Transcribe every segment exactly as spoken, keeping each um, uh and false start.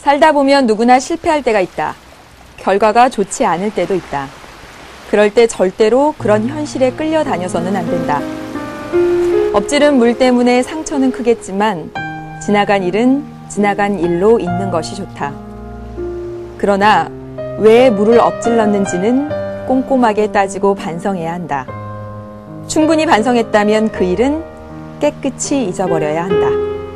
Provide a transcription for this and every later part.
살다 보면 누구나 실패할 때가 있다. 결과가 좋지 않을 때도 있다. 그럴 때 절대로 그런 현실에 끌려다녀서는 안 된다. 엎지른 물 때문에 상처는 크겠지만 지나간 일은 지나간 일로 있는 것이 좋다. 그러나 왜 물을 엎질렀는지는 꼼꼼하게 따지고 반성해야 한다. 충분히 반성했다면 그 일은 깨끗이 잊어버려야 한다.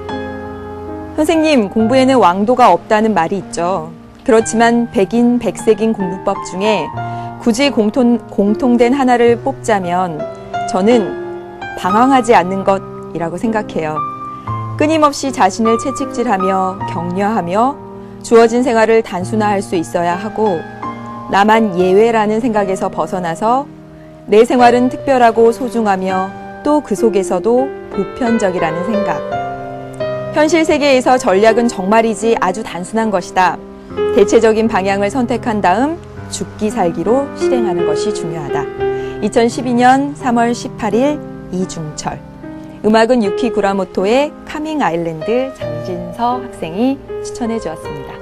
선생님, 공부에는 왕도가 없다는 말이 있죠. 그렇지만 백인, 백색인 공부법 중에 굳이 공통, 공통된 하나를 뽑자면 저는 방황하지 않는 것이라고 생각해요. 끊임없이 자신을 채찍질하며 격려하며 주어진 생활을 단순화할 수 있어야 하고 나만 예외라는 생각에서 벗어나서 내 생활은 특별하고 소중하며 또 그 속에서도 보편적이라는 생각. 현실 세계에서 전략은 정말이지 아주 단순한 것이다. 대체적인 방향을 선택한 다음 죽기 살기로 실행하는 것이 중요하다. 이천십이 년 삼월 십팔일 이중철. 음악은 유키 구라모토의 카밍 아일랜드 장진서 학생이 추천해 주었습니다.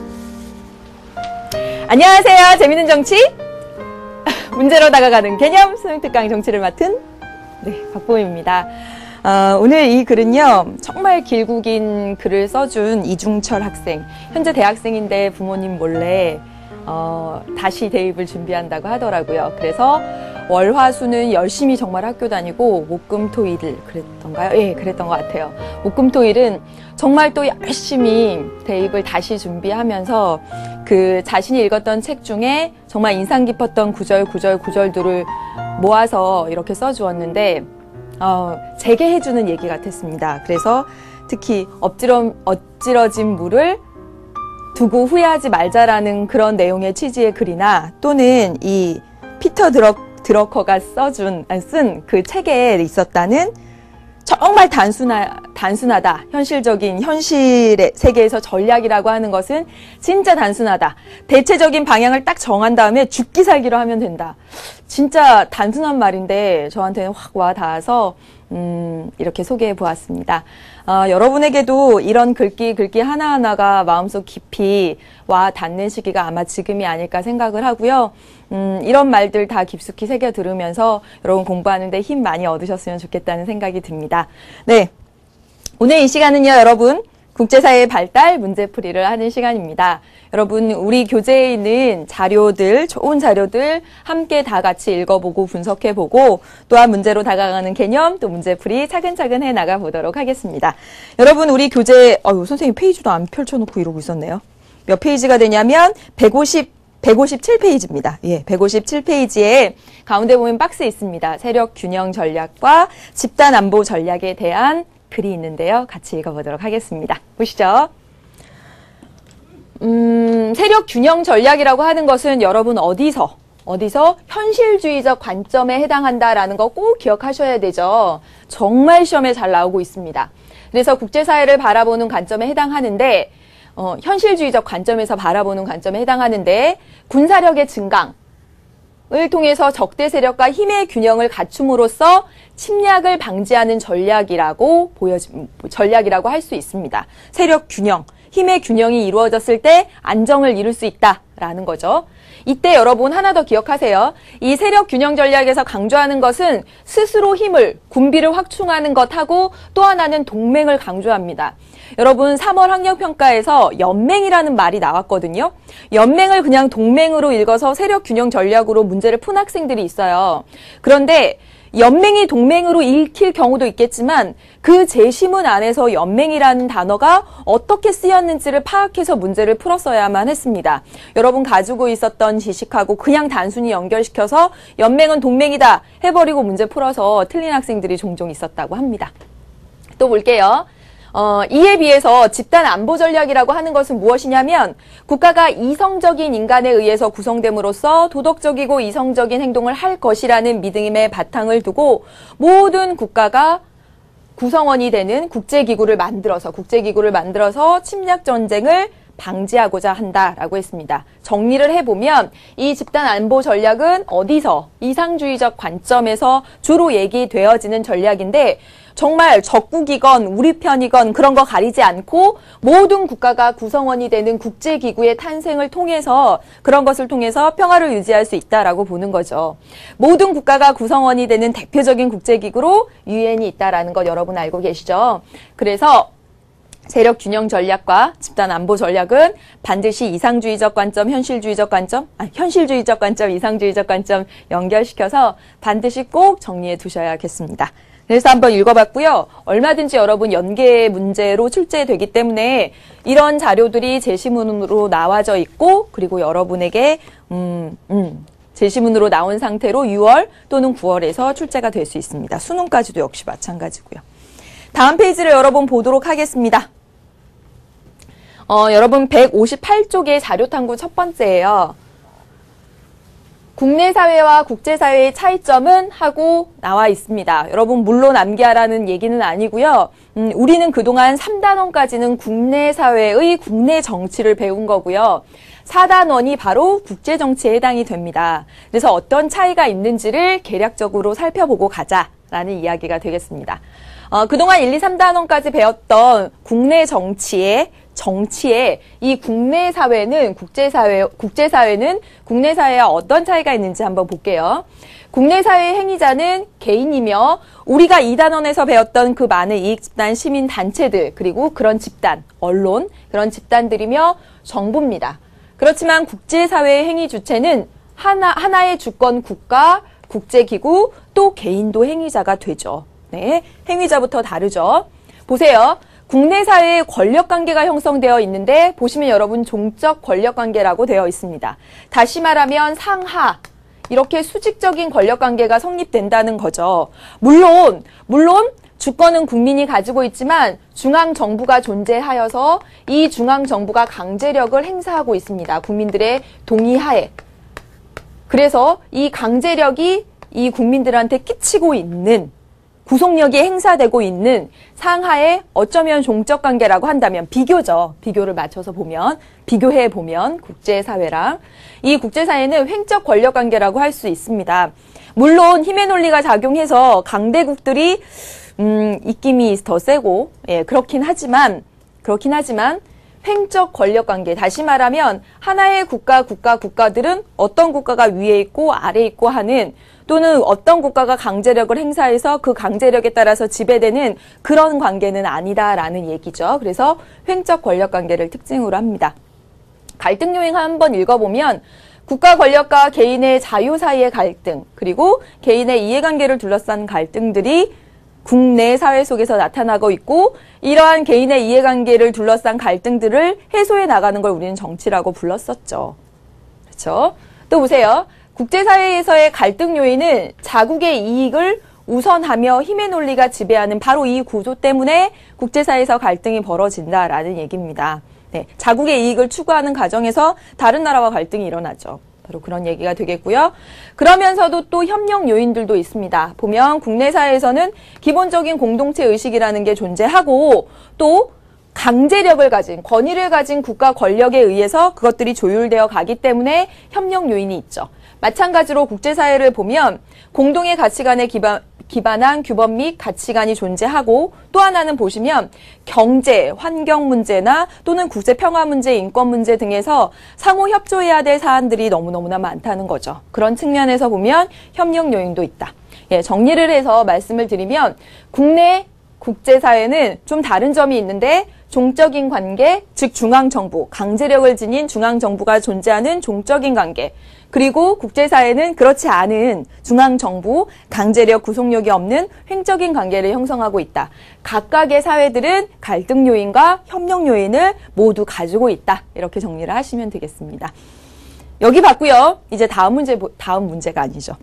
안녕하세요. 재밌는 정치 문제로 다가가는 개념 수능 특강 정치를 맡은 네, 박보임입니다. 어, 오늘 이 글은요, 정말 길고 긴 글을 써준 이중철 학생. 현재 대학생인데 부모님 몰래 어, 다시 대입을 준비한다고 하더라고요. 그래서 월화수는 열심히 정말 학교 다니고 목금토일을 그랬던가요? 예, 그랬던 것 같아요. 목금토일은 정말 또 열심히 대입을 다시 준비하면서 그 자신이 읽었던 책 중에 정말 인상 깊었던 구절, 구절, 구절들을 모아서 이렇게 써주었는데 어, 제게 해주는 얘기 같았습니다. 그래서 특히 엎질러, 엎질러진 물을 두고 후회하지 말자라는 그런 내용의 취지의 글이나 또는 이 피터 드럭, 드러커가 써준, 쓴 그 책에 있었다는 정말 단순하, 단순하다. 현실적인 현실의 세계에서 전략이라고 하는 것은 진짜 단순하다. 대체적인 방향을 딱 정한 다음에 죽기 살기로 하면 된다. 진짜 단순한 말인데 저한테는 확 와 닿아서 음, 이렇게 소개해 보았습니다. 어, 여러분에게도 이런 글귀, 글귀 하나하나가 마음속 깊이 와 닿는 시기가 아마 지금이 아닐까 생각을 하고요. 음, 이런 말들 다 깊숙이 새겨 들으면서 여러분 공부하는데 힘 많이 얻으셨으면 좋겠다는 생각이 듭니다. 네. 오늘 이 시간은요, 여러분, 국제사회의 발달, 문제풀이를 하는 시간입니다. 여러분, 우리 교재에 있는 자료들, 좋은 자료들 함께 다 같이 읽어보고 분석해보고 또한 문제로 다가가는 개념, 또 문제풀이 차근차근 해나가 보도록 하겠습니다. 여러분, 우리 교재, 어유 선생님 페이지도 안 펼쳐놓고 이러고 있었네요. 몇 페이지가 되냐면 백오십, 백오십칠 페이지입니다. 예, 백오십칠 페이지에 가운데 보면 박스 있습니다. 세력 균형 전략과 집단 안보 전략에 대한 글이 있는데요. 같이 읽어보도록 하겠습니다. 보시죠. 음, 세력 균형 전략이라고 하는 것은 여러분 어디서, 어디서 현실주의적 관점에 해당한다라는 거 꼭 기억하셔야 되죠. 정말 시험에 잘 나오고 있습니다. 그래서 국제사회를 바라보는 관점에 해당하는데, 어, 현실주의적 관점에서 바라보는 관점에 해당하는데, 군사력의 증강, 을 통해서 적대 세력과 힘의 균형을 갖춤으로써 침략을 방지하는 전략이라고 보여지, 전략이라고 할 수 있습니다. 세력 균형, 힘의 균형이 이루어졌을 때 안정을 이룰 수 있다라는 거죠. 이때 여러분 하나 더 기억하세요. 이 세력 균형 전략에서 강조하는 것은 스스로 힘을, 군비를 확충하는 것하고 또 하나는 동맹을 강조합니다. 여러분 삼월 학력평가에서 연맹이라는 말이 나왔거든요. 연맹을 그냥 동맹으로 읽어서 세력 균형 전략으로 문제를 푼 학생들이 있어요. 그런데 연맹이 동맹으로 읽힐 경우도 있겠지만 그 제시문 안에서 연맹이라는 단어가 어떻게 쓰였는지를 파악해서 문제를 풀었어야만 했습니다. 여러분 가지고 있었던 지식하고 그냥 단순히 연결시켜서 연맹은 동맹이다 해버리고 문제 풀어서 틀린 학생들이 종종 있었다고 합니다. 또 볼게요. 어, 이에 비해서 집단 안보 전략이라고 하는 것은 무엇이냐면 국가가 이성적인 인간에 의해서 구성됨으로써 도덕적이고 이성적인 행동을 할 것이라는 믿음의 바탕을 두고 모든 국가가 구성원이 되는 국제기구를 만들어서 국제기구를 만들어서 침략 전쟁을 방지하고자 한다라고 했습니다. 정리를 해보면 이 집단 안보 전략은 어디서 이상주의적 관점에서 주로 얘기되어지는 전략인데 정말 적국이건 우리 편이건 그런 거 가리지 않고 모든 국가가 구성원이 되는 국제기구의 탄생을 통해서 그런 것을 통해서 평화를 유지할 수 있다라고 보는 거죠. 모든 국가가 구성원이 되는 대표적인 국제기구로 유엔이 있다라는 것 여러분 알고 계시죠? 그래서 세력 균형 전략과 집단 안보 전략은 반드시 이상주의적 관점, 현실주의적 관점, 아, 현실주의적 관점, 이상주의적 관점 연결시켜서 반드시 꼭 정리해 두셔야겠습니다. 그래서 한번 읽어봤고요. 얼마든지 여러분 연계 문제로 출제되기 때문에 이런 자료들이 제시문으로 나와져 있고 그리고 여러분에게 음, 음, 제시문으로 나온 상태로 유월 또는 구월에서 출제가 될 수 있습니다. 수능까지도 역시 마찬가지고요. 다음 페이지를 여러분 보도록 하겠습니다. 어, 여러분 백오십팔 쪽의 자료탐구 첫 번째예요. 국내 사회와 국제 사회의 차이점은 하고 나와 있습니다. 여러분 물론 암기하라는 얘기는 아니고요. 음, 우리는 그동안 삼 단원까지는 국내 사회의 국내 정치를 배운 거고요. 사 단원이 바로 국제 정치에 해당이 됩니다. 그래서 어떤 차이가 있는지를 계략적으로 살펴보고 가자라는 이야기가 되겠습니다. 어, 그동안 일, 이, 삼 단원까지 배웠던 국내 정치의 정치에 이 국내 사회는 국제사회, 국제사회는 국내 사회와 어떤 차이가 있는지 한번 볼게요. 국내 사회의 행위자는 개인이며 우리가 이 단원에서 배웠던 그 많은 이익집단, 시민단체들, 그리고 그런 집단, 언론, 그런 집단들이며 정부입니다. 그렇지만 국제사회의 행위 주체는 하나, 하나의 주권 국가, 국제기구, 또 개인도 행위자가 되죠. 네, 행위자부터 다르죠. 보세요. 국내 사회에 권력관계가 형성되어 있는데 보시면 여러분 종적 권력관계라고 되어 있습니다. 다시 말하면 상하, 이렇게 수직적인 권력관계가 성립된다는 거죠. 물론, 물론 주권은 국민이 가지고 있지만 중앙정부가 존재하여서 이 중앙정부가 강제력을 행사하고 있습니다. 국민들의 동의하에. 그래서 이 강제력이 이 국민들한테 끼치고 있는 구속력이 행사되고 있는 상하의 어쩌면 종적 관계라고 한다면 비교죠. 비교를 맞춰서 보면, 비교해 보면 국제사회랑 이 국제사회는 횡적 권력 관계라고 할 수 있습니다. 물론 힘의 논리가 작용해서 강대국들이 음, 입김이 더 세고 예, 그렇긴 하지만 그렇긴 하지만 횡적 권력 관계, 다시 말하면 하나의 국가, 국가, 국가들은 어떤 국가가 위에 있고 아래에 있고 하는 또는 어떤 국가가 강제력을 행사해서 그 강제력에 따라서 지배되는 그런 관계는 아니다라는 얘기죠. 그래서 횡적 권력 관계를 특징으로 합니다. 갈등 요인 한번 읽어보면 국가 권력과 개인의 자유 사이의 갈등, 그리고 개인의 이해관계를 둘러싼 갈등들이 국내 사회 속에서 나타나고 있고 이러한 개인의 이해관계를 둘러싼 갈등들을 해소해 나가는 걸 우리는 정치라고 불렀었죠. 그렇죠? 또 보세요. 국제사회에서의 갈등 요인은 자국의 이익을 우선하며 힘의 논리가 지배하는 바로 이 구조 때문에 국제사회에서 갈등이 벌어진다라는 얘기입니다. 네, 자국의 이익을 추구하는 과정에서 다른 나라와 갈등이 일어나죠. 바로 그런 얘기가 되겠고요. 그러면서도 또 협력 요인들도 있습니다. 보면 국내 사회에서는 기본적인 공동체 의식이라는 게 존재하고 또 강제력을 가진, 권위를 가진 국가 권력에 의해서 그것들이 조율되어 가기 때문에 협력 요인이 있죠. 마찬가지로 국제사회를 보면 공동의 가치관에 기반, 기반한 규범 및 가치관이 존재하고 또 하나는 보시면 경제, 환경 문제나 또는 국제 평화 문제, 인권 문제 등에서 상호 협조해야 될 사안들이 너무너무나 많다는 거죠. 그런 측면에서 보면 협력 요인도 있다. 예, 정리를 해서 말씀을 드리면 국내 국제사회는 좀 다른 점이 있는데 종적인 관계, 즉 중앙정부, 강제력을 지닌 중앙정부가 존재하는 종적인 관계, 그리고 국제사회는 그렇지 않은 중앙정부, 강제력, 구속력이 없는 횡적인 관계를 형성하고 있다. 각각의 사회들은 갈등 요인과 협력 요인을 모두 가지고 있다. 이렇게 정리를 하시면 되겠습니다. 여기 봤고요. 이제 다음 문제, 다음 문제가 아니죠.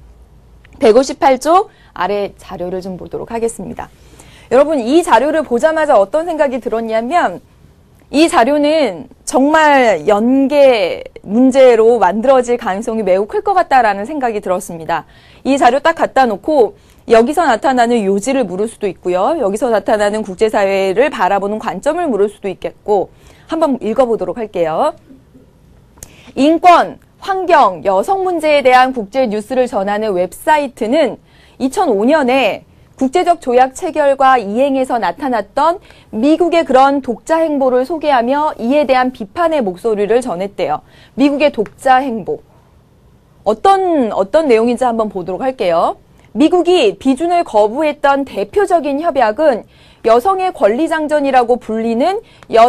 백오십팔 쪽 아래 자료를 좀 보도록 하겠습니다. 여러분, 이 자료를 보자마자 어떤 생각이 들었냐면 이 자료는 정말 연계 문제로 만들어질 가능성이 매우 클 것 같다라는 생각이 들었습니다. 이 자료 딱 갖다 놓고 여기서 나타나는 요지를 물을 수도 있고요. 여기서 나타나는 국제사회를 바라보는 관점을 물을 수도 있겠고 한번 읽어보도록 할게요. 인권, 환경, 여성 문제에 대한 국제 뉴스를 전하는 웹사이트는 이천오 년에 국제적 조약 체결과 이행에서 나타났던 미국의 그런 독자 행보를 소개하며 이에 대한 비판의 목소리를 전했대요. 미국의 독자 행보. 어떤, 어떤 내용인지 한번 보도록 할게요. 미국이 비준을 거부했던 대표적인 협약은 여성의 권리장전이라고 불리는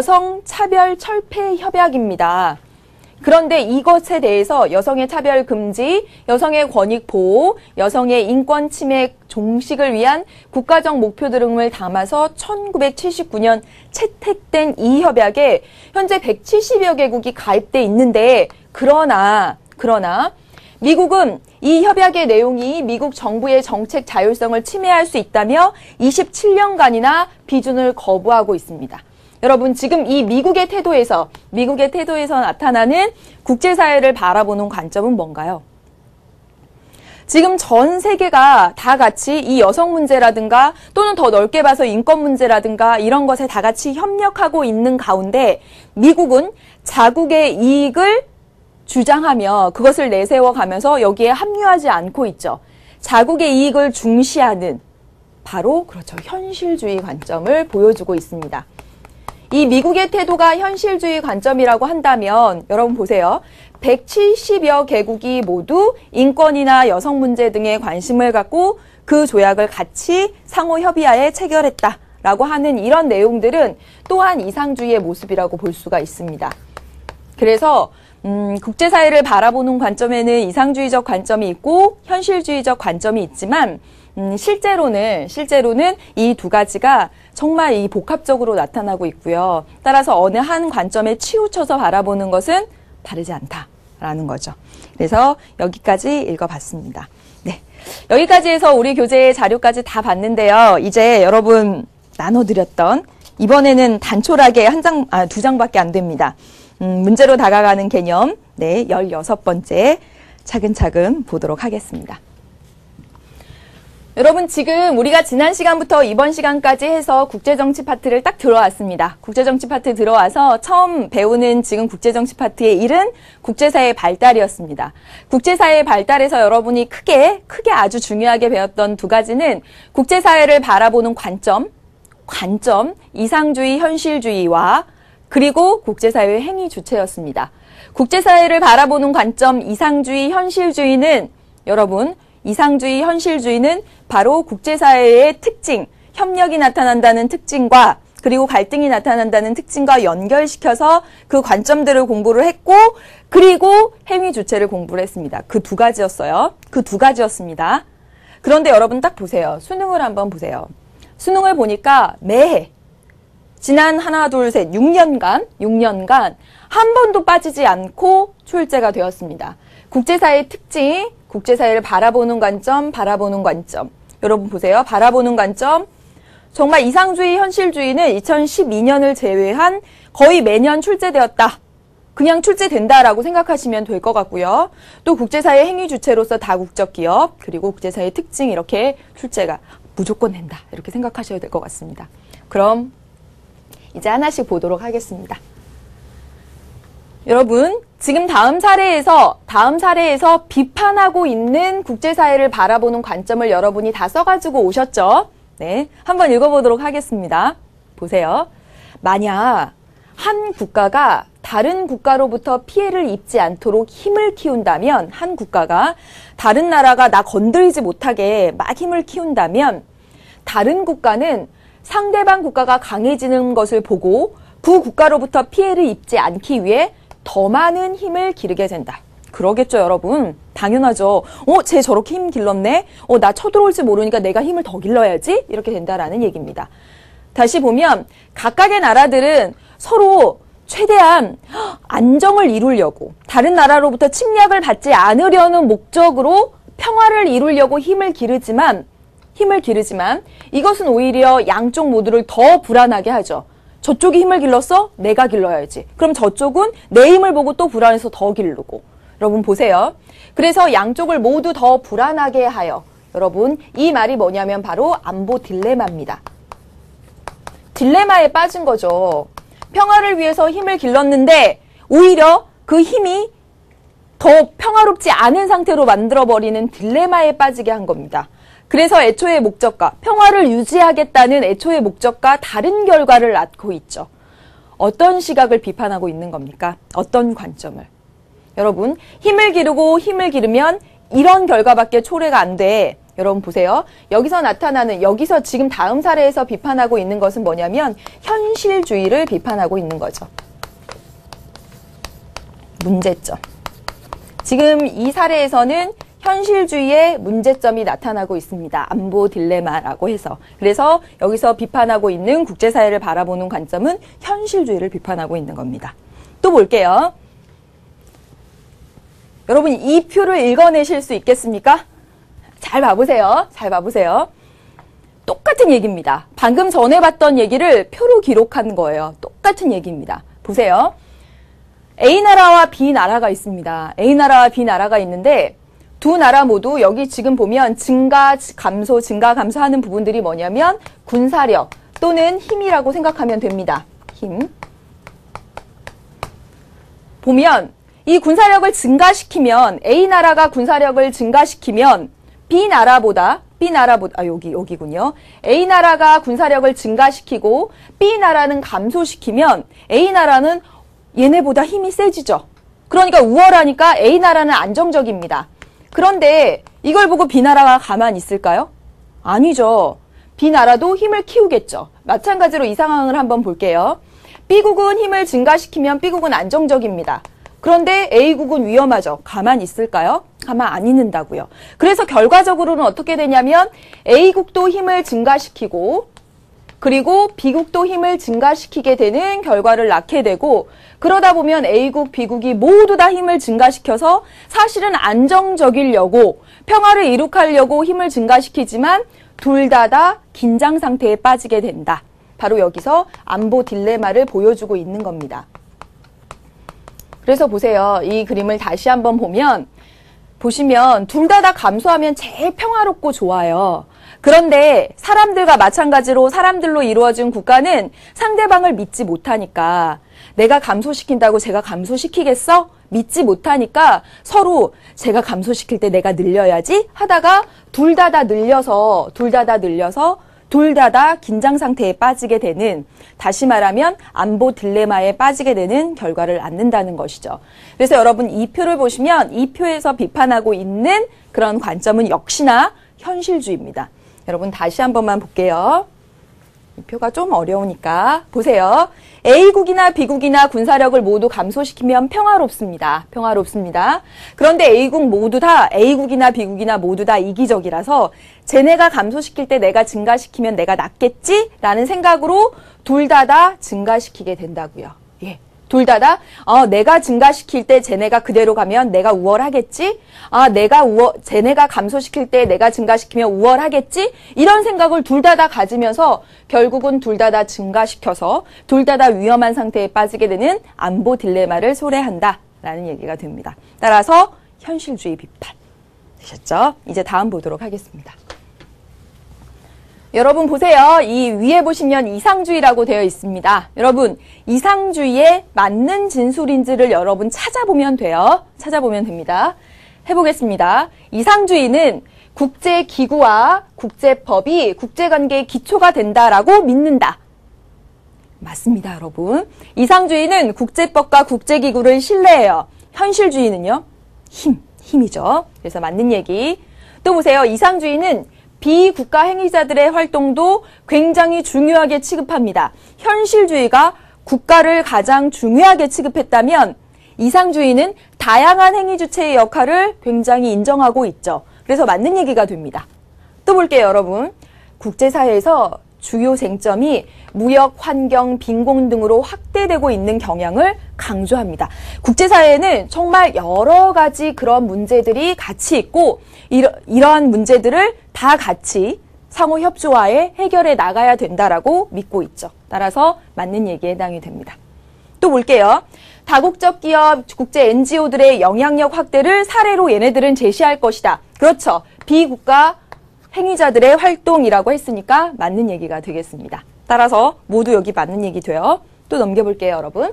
여성차별철폐협약입니다. 그런데 이것에 대해서 여성의 차별 금지, 여성의 권익 보호, 여성의 인권 침해 종식을 위한 국가적 목표 등을 담아서 천구백칠십구 년 채택된 이 협약에 현재 백칠십여 개국이 가입돼 있는데 그러나 그러나 미국은 이 협약의 내용이 미국 정부의 정책 자율성을 침해할 수 있다며 이십칠 년간이나 비준을 거부하고 있습니다. 여러분 지금 이 미국의 태도에서 미국의 태도에서 나타나는 국제사회를 바라보는 관점은 뭔가요? 지금 전 세계가 다 같이 이 여성 문제라든가 또는 더 넓게 봐서 인권 문제라든가 이런 것에 다 같이 협력하고 있는 가운데 미국은 자국의 이익을 주장하며 그것을 내세워가면서 여기에 합류하지 않고 있죠. 자국의 이익을 중시하는 바로 그렇죠. 현실주의 관점을 보여주고 있습니다. 이 미국의 태도가 현실주의 관점이라고 한다면 여러분 보세요. 백칠십여 개국이 모두 인권이나 여성 문제 등에 관심을 갖고 그 조약을 같이 상호 협의하에 체결했다라고 하는 이런 내용들은 또한 이상주의의 모습이라고 볼 수가 있습니다. 그래서 음, 국제사회를 바라보는 관점에는 이상주의적 관점이 있고 현실주의적 관점이 있지만 음, 실제로는 실제로는 이 두 가지가 정말 이 복합적으로 나타나고 있고요. 따라서 어느 한 관점에 치우쳐서 바라보는 것은 바르지 않다라는 거죠. 그래서 여기까지 읽어봤습니다. 네, 여기까지 해서 우리 교재의 자료까지 다 봤는데요. 이제 여러분 나눠드렸던 이번에는 단촐하게 한 장, 아, 두 장밖에 안 됩니다. 음, 문제로 다가가는 개념, 네, 열여섯 번째 차근차근 보도록 하겠습니다. 여러분 지금 우리가 지난 시간부터 이번 시간까지 해서 국제정치 파트를 딱 들어왔습니다. 국제정치 파트 들어와서 처음 배우는 지금 국제정치 파트의 일은 국제사회 발달이었습니다. 국제사회 발달에서 여러분이 크게 크게 아주 중요하게 배웠던 두 가지는 국제사회를 바라보는 관점, 관점, 이상주의, 현실주의와 그리고 국제사회의 행위 주체였습니다. 국제사회를 바라보는 관점, 이상주의, 현실주의는 여러분 이상주의, 현실주의는 바로 국제사회의 특징, 협력이 나타난다는 특징과 그리고 갈등이 나타난다는 특징과 연결시켜서 그 관점들을 공부를 했고 그리고 행위 주체를 공부를 했습니다. 그 두 가지였어요. 그 두 가지였습니다. 그런데 여러분 딱 보세요. 수능을 한번 보세요. 수능을 보니까 매해 지난 하나, 둘, 셋, 육 년간, 육 년간 한 번도 빠지지 않고 출제가 되었습니다. 국제사회의 특징, 국제사회를 바라보는 관점, 바라보는 관점. 여러분 보세요. 바라보는 관점. 정말 이상주의, 현실주의는 이천십이 년을 제외한 거의 매년 출제되었다. 그냥 출제된다라고 생각하시면 될 것 같고요. 또 국제사회 행위 주체로서 다국적 기업, 그리고 국제사회의 특징 이렇게 출제가 무조건 된다. 이렇게 생각하셔야 될 것 같습니다. 그럼 이제 하나씩 보도록 하겠습니다. 여러분, 지금 다음 사례에서, 다음 사례에서 비판하고 있는 국제사회를 바라보는 관점을 여러분이 다 써가지고 오셨죠? 네. 한번 읽어보도록 하겠습니다. 보세요. 만약 한 국가가 다른 국가로부터 피해를 입지 않도록 힘을 키운다면, 한 국가가 다른 나라가 나 건드리지 못하게 막 힘을 키운다면, 다른 국가는 상대방 국가가 강해지는 것을 보고 그 국가로부터 피해를 입지 않기 위해 더 많은 힘을 기르게 된다. 그러겠죠, 여러분. 당연하죠. 어, 쟤 저렇게 힘 길렀네? 어, 나 쳐들어올지 모르니까 내가 힘을 더 길러야지? 이렇게 된다라는 얘기입니다. 다시 보면 각각의 나라들은 서로 최대한 안정을 이루려고 다른 나라로부터 침략을 받지 않으려는 목적으로 평화를 이루려고 힘을 기르지만 힘을 기르지만 이것은 오히려 양쪽 모두를 더 불안하게 하죠. 저쪽이 힘을 길렀어? 내가 길러야지. 그럼 저쪽은 내 힘을 보고 또 불안해서 더 기르고. 여러분 보세요. 그래서 양쪽을 모두 더 불안하게 하여 여러분 이 말이 뭐냐면 바로 안보 딜레마입니다. 딜레마에 빠진 거죠. 평화를 위해서 힘을 길렀는데 오히려 그 힘이 더 평화롭지 않은 상태로 만들어버리는 딜레마에 빠지게 한 겁니다. 그래서 애초의 목적과 평화를 유지하겠다는 애초의 목적과 다른 결과를 낳고 있죠. 어떤 시각을 비판하고 있는 겁니까? 어떤 관점을? 여러분, 힘을 기르고 힘을 기르면 이런 결과밖에 초래가 안 돼. 여러분 보세요. 여기서 나타나는, 여기서 지금 다음 사례에서 비판하고 있는 것은 뭐냐면 현실주의를 비판하고 있는 거죠. 문제점. 지금 이 사례에서는 현실주의의 문제점이 나타나고 있습니다. 안보 딜레마라고 해서. 그래서 여기서 비판하고 있는 국제사회를 바라보는 관점은 현실주의를 비판하고 있는 겁니다. 또 볼게요. 여러분 이 표를 읽어내실 수 있겠습니까? 잘 봐보세요. 잘 봐보세요. 똑같은 얘기입니다. 방금 전에 봤던 얘기를 표로 기록한 거예요. 똑같은 얘기입니다. 보세요. A나라와 B나라가 있습니다. A나라와 B나라가 있는데 두 나라 모두 여기 지금 보면 증가, 감소, 증가, 감소하는 부분들이 뭐냐면 군사력 또는 힘이라고 생각하면 됩니다. 힘. 보면 이 군사력을 증가시키면 A나라가 군사력을 증가시키면 B나라보다 B나라보다 아 여기 여기군요. A나라가 군사력을 증가시키고 B나라는 감소시키면 A나라는 얘네보다 힘이 세지죠. 그러니까 우월하니까 A나라는 안정적입니다. 그런데 이걸 보고 B나라가 가만히 있을까요? 아니죠. B나라도 힘을 키우겠죠. 마찬가지로 이 상황을 한번 볼게요. B국은 힘을 증가시키면 B국은 안정적입니다. 그런데 A국은 위험하죠. 가만히 있을까요? 가만 안 있는다고요. 그래서 결과적으로는 어떻게 되냐면 A국도 힘을 증가시키고 그리고 B국도 힘을 증가시키게 되는 결과를 낳게 되고 그러다 보면 A국, B국이 모두 다 힘을 증가시켜서 사실은 안정적이려고 평화를 이룩하려고 힘을 증가시키지만 둘 다 다 긴장 상태에 빠지게 된다. 바로 여기서 안보 딜레마를 보여주고 있는 겁니다. 그래서 보세요. 이 그림을 다시 한번 보면 보시면 둘 다 다 감소하면 제일 평화롭고 좋아요. 그런데 사람들과 마찬가지로 사람들로 이루어진 국가는 상대방을 믿지 못하니까 내가 감소시킨다고 제가 감소시키겠어? 믿지 못하니까 서로 제가 감소시킬 때 내가 늘려야지 하다가 둘 다 다 늘려서 둘 다 다 늘려서 둘 다 다 긴장 상태에 빠지게 되는 다시 말하면 안보 딜레마에 빠지게 되는 결과를 낳는다는 것이죠. 그래서 여러분 이 표를 보시면 이 표에서 비판하고 있는 그런 관점은 역시나 현실주의입니다. 여러분 다시 한 번만 볼게요. 이 표가 좀 어려우니까 보세요. A국이나 B국이나 군사력을 모두 감소시키면 평화롭습니다. 평화롭습니다. 그런데 A국 모두 다 A국이나 B국이나 모두 다 이기적이라서 쟤네가 감소시킬 때 내가 증가시키면 내가 낫겠지? 라는 생각으로 둘 다 다 증가시키게 된다고요. 예. 둘 다 다 어, 내가 증가시킬 때 쟤네가 그대로 가면 내가 우월하겠지? 아, 내가 우월, 쟤네가 감소시킬 때 내가 증가시키면 우월하겠지? 이런 생각을 둘 다 다 가지면서 결국은 둘 다 다 증가시켜서 둘 다 다 위험한 상태에 빠지게 되는 안보 딜레마를 초래한다라는 얘기가 됩니다. 따라서 현실주의 비판. 되셨죠? 이제 다음 보도록 하겠습니다. 여러분 보세요. 이 위에 보시면 이상주의라고 되어 있습니다. 여러분 이상주의에 맞는 진술인지를 여러분 찾아보면 돼요. 찾아보면 됩니다. 해보겠습니다. 이상주의는 국제기구와 국제법이 국제관계의 기초가 된다라고 믿는다. 맞습니다, 여러분. 이상주의는 국제법과 국제기구를 신뢰해요. 현실주의는요? 힘, 힘이죠. 그래서 맞는 얘기. 또 보세요. 이상주의는 비국가 행위자들의 활동도 굉장히 중요하게 취급합니다. 현실주의가 국가를 가장 중요하게 취급했다면 이상주의는 다양한 행위 주체의 역할을 굉장히 인정하고 있죠. 그래서 맞는 얘기가 됩니다. 또 볼게요, 여러분. 국제사회에서 주요 쟁점이 무역, 환경, 빈곤 등으로 확대되고 있는 경향을 강조합니다. 국제사회에는 정말 여러 가지 그런 문제들이 같이 있고 이러, 이러한 문제들을 다 같이 상호 협조하에 해결해 나가야 된다라고 믿고 있죠. 따라서 맞는 얘기에 해당이 됩니다. 또 볼게요. 다국적 기업, 국제 엔지오들의 영향력 확대를 사례로 얘네들은 제시할 것이다. 그렇죠. 비국가 행위자들의 활동이라고 했으니까 맞는 얘기가 되겠습니다. 따라서 모두 여기 맞는 얘기 돼요. 또 넘겨볼게요, 여러분.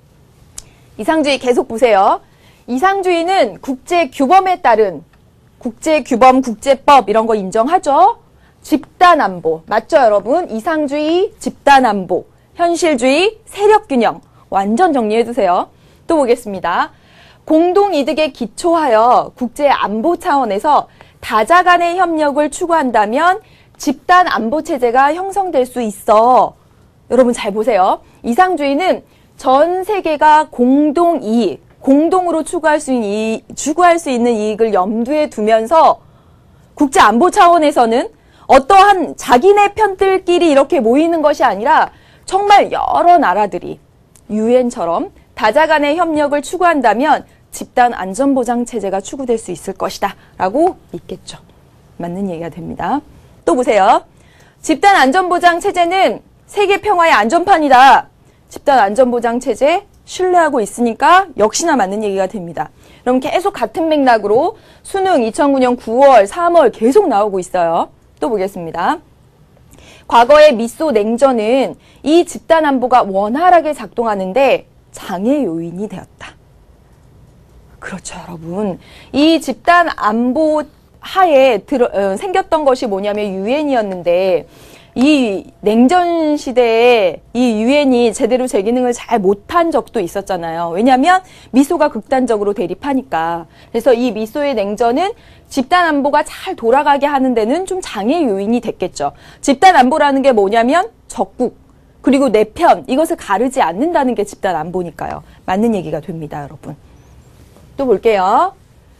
이상주의 계속 보세요. 이상주의는 국제규범에 따른 국제규범, 국제법 이런 거 인정하죠? 집단안보. 맞죠, 여러분? 이상주의, 집단안보. 현실주의, 세력균형. 완전 정리해두세요. 또 보겠습니다. 공동이득에 기초하여 국제안보 차원에서 다자 간의 협력을 추구한다면 집단안보체제가 형성될 수 있어. 여러분 잘 보세요. 이상주의는 전 세계가 공동이익, 공동으로 추구할 수 있는 이익, 추구할 수 있는 이익을 염두에 두면서 국제안보 차원에서는 어떠한 자기네 편들끼리 이렇게 모이는 것이 아니라 정말 여러 나라들이 유엔처럼 다자 간의 협력을 추구한다면 집단 안전보장 체제가 추구될 수 있을 것이다 라고 믿겠죠. 맞는 얘기가 됩니다. 또 보세요. 집단 안전보장 체제는 세계 평화의 안전판이다. 집단 안전보장 체제 신뢰하고 있으니까 역시나 맞는 얘기가 됩니다. 그럼 계속 같은 맥락으로 수능 이천구 년 구월, 삼월 계속 나오고 있어요. 또 보겠습니다. 과거의 미소 냉전은 이 집단 안보가 원활하게 작동하는데 장애 요인이 되었다. 그렇죠, 여러분. 이 집단 안보 하에 들어, 어, 생겼던 것이 뭐냐면 유엔이었는데 이 냉전 시대에 이 유엔이 제대로 제 기능을 잘 못한 적도 있었잖아요. 왜냐하면 미소가 극단적으로 대립하니까. 그래서 이 미소의 냉전은 집단 안보가 잘 돌아가게 하는 데는 좀 장애 요인이 됐겠죠. 집단 안보라는 게 뭐냐면 적국 그리고 내 편 이것을 가르지 않는다는 게 집단 안보니까요. 맞는 얘기가 됩니다, 여러분. 또 볼게요.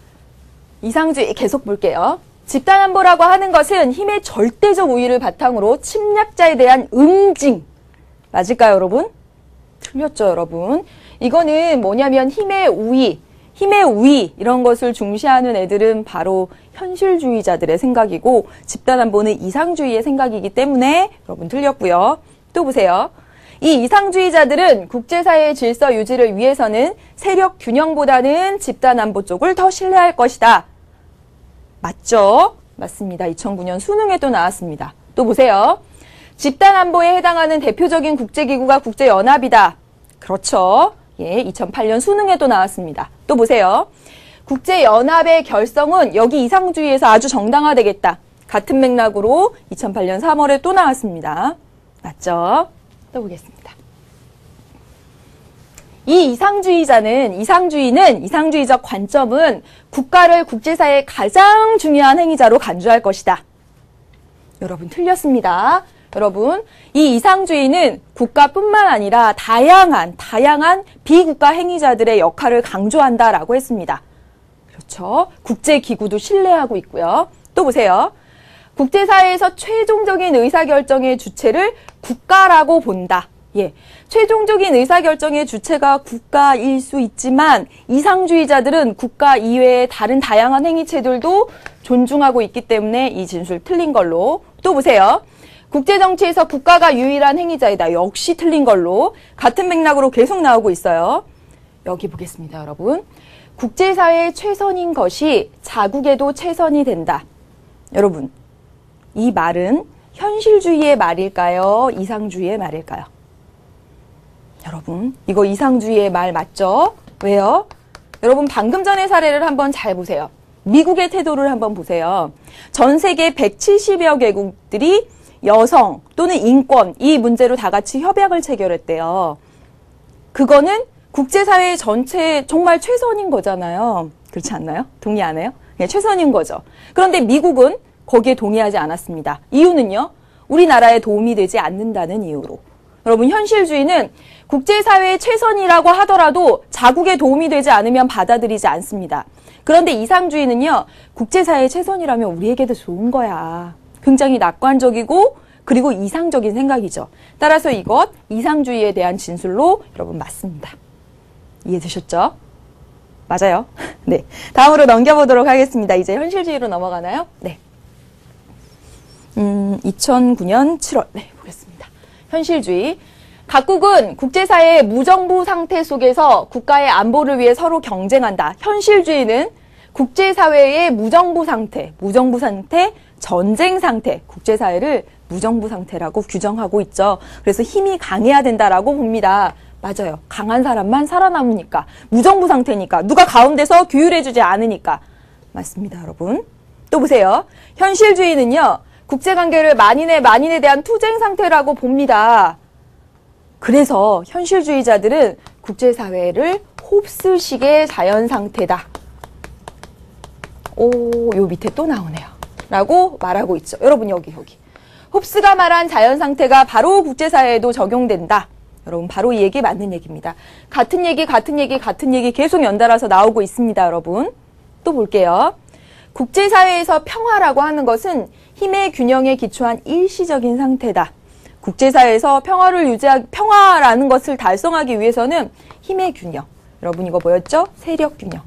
이상주의 계속 볼게요. 집단안보라고 하는 것은 힘의 절대적 우위를 바탕으로 침략자에 대한 응징. 맞을까요, 여러분? 틀렸죠, 여러분. 이거는 뭐냐면 힘의 우위, 힘의 우위 이런 것을 중시하는 애들은 바로 현실주의자들의 생각이고 집단안보는 이상주의의 생각이기 때문에 여러분 틀렸고요. 또 보세요. 이 이상주의자들은 국제사회의 질서 유지를 위해서는 세력 균형보다는 집단안보 쪽을 더 신뢰할 것이다. 맞죠? 맞습니다. 이천구 년 수능에도 나왔습니다. 또 보세요. 집단안보에 해당하는 대표적인 국제기구가 국제연합이다. 그렇죠. 예, 이천팔 년 수능에도 나왔습니다. 또 보세요. 국제연합의 결성은 여기 이상주의에서 아주 정당화되겠다. 같은 맥락으로 이천팔 년 삼월에 또 나왔습니다. 맞죠? 또 보겠습니다. 이 이상주의자는, 이상주의는, 이상주의적 관점은 국가를 국제사회의 가장 중요한 행위자로 간주할 것이다. 여러분, 틀렸습니다. 여러분, 이 이상주의는 국가뿐만 아니라 다양한, 다양한 비국가 행위자들의 역할을 강조한다라고 했습니다. 그렇죠. 국제기구도 신뢰하고 있고요. 또 보세요. 국제사회에서 최종적인 의사결정의 주체를 국가라고 본다. 예, 최종적인 의사결정의 주체가 국가일 수 있지만 이상주의자들은 국가 이외의 다른 다양한 행위체들도 존중하고 있기 때문에 이 진술 틀린 걸로. 또 보세요. 국제정치에서 국가가 유일한 행위자이다. 역시 틀린 걸로. 같은 맥락으로 계속 나오고 있어요. 여기 보겠습니다, 여러분. 국제사회의 최선인 것이 자국에도 최선이 된다. 여러분, 이 말은 현실주의의 말일까요? 이상주의의 말일까요? 여러분, 이거 이상주의의 말 맞죠? 왜요? 여러분, 방금 전의 사례를 한번 잘 보세요. 미국의 태도를 한번 보세요. 전 세계 백칠십여 개국들이 여성 또는 인권 이 문제로 다 같이 협약을 체결했대요. 그거는 국제사회 전체 정말 최선인 거잖아요. 그렇지 않나요? 동의 안 해요? 네, 최선인 거죠. 그런데 미국은 거기에 동의하지 않았습니다. 이유는요? 우리나라에 도움이 되지 않는다는 이유로. 여러분, 현실주의는 국제사회의 최선이라고 하더라도 자국에 도움이 되지 않으면 받아들이지 않습니다. 그런데 이상주의는요, 국제사회의 최선이라면 우리에게도 좋은 거야. 굉장히 낙관적이고 그리고 이상적인 생각이죠. 따라서 이것 이상주의에 대한 진술로 여러분 맞습니다. 이해되셨죠? 맞아요. 네, 다음으로 넘겨보도록 하겠습니다. 이제 현실주의로 넘어가나요? 네. 음, 이천구 년 칠월. 네, 보겠습니다. 현실주의. 각국은 국제사회의 무정부 상태 속에서 국가의 안보를 위해 서로 경쟁한다. 현실주의는 국제사회의 무정부 상태, 무정부 상태, 전쟁 상태, 국제사회를 무정부 상태라고 규정하고 있죠. 그래서 힘이 강해야 된다라고 봅니다. 맞아요. 강한 사람만 살아남으니까. 무정부 상태니까. 누가 가운데서 규율해주지 않으니까. 맞습니다, 여러분. 또 보세요. 현실주의는요. 국제관계를 만인의 만인에 대한 투쟁 상태라고 봅니다. 그래서 현실주의자들은 국제사회를 홉스식의 자연 상태다. 오, 요 밑에 또 나오네요. 라고 말하고 있죠. 여러분 여기 여기. 홉스가 말한 자연 상태가 바로 국제사회에도 적용된다. 여러분 바로 이 얘기 맞는 얘기입니다. 같은 얘기 같은 얘기 같은 얘기 계속 연달아서 나오고 있습니다. 여러분. 또 볼게요. 국제사회에서 평화라고 하는 것은 힘의 균형에 기초한 일시적인 상태다. 국제사회에서 평화를 유지하, 평화라는 것을 달성하기 위해서는 힘의 균형. 여러분 이거 뭐였죠? 세력 균형.